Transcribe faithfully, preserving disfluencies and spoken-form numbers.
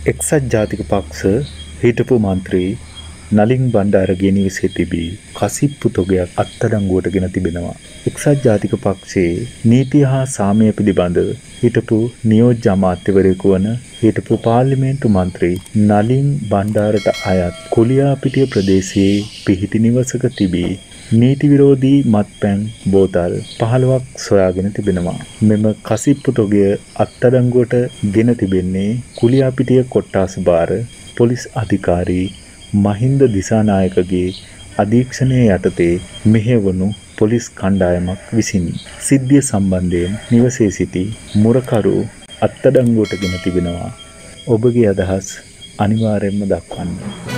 එක්සත් ජාතික පක්ෂ හිටපු මන්ත්‍රී නලින් බණ්ඩාරගේ නිවසේ තිබී කසිප්පු තොගයක් අත්අඩංගුවට ගෙන තිබෙනවා. එක්සත් ජාතික පක්ෂයේ නීතිය හා සාමය පිළිබඳ හිටපු නියෝජ්‍ය අමාත්‍යවරයෙකු වන හිටපු පාර්ලිමේන්තු මන්ත්‍රී නලින් බණ්ඩාරට අයත් කුලියාපිටිය ප්‍රදේශයේ පිහිටි නිවසක තිබී නීති විරෝධී මත්පැන් බෝතල් පහළොවක් සොයාගෙන තිබෙනවා. මෙම කසිප්පු තොගය අත්අඩංගුවට ගෙන තිබෙන්නේ කුලියාපිටිය කොට්ටාස භාර පොලිස් අධිකාරී මහින්ද දිසානායකගේ අධීක්ෂණය යටතේ මෙහෙවනු පොලිස් කණ්ඩායමක් විසින් සිද්ධිය සම්බන්ධයෙන් නිවසේ සිටි මුරකරු අත්අඩංගුවට ගෙන තිබෙනවා. ඔබගේ අදහස් අනිවාර්යයෙන්ම දක්වන්න.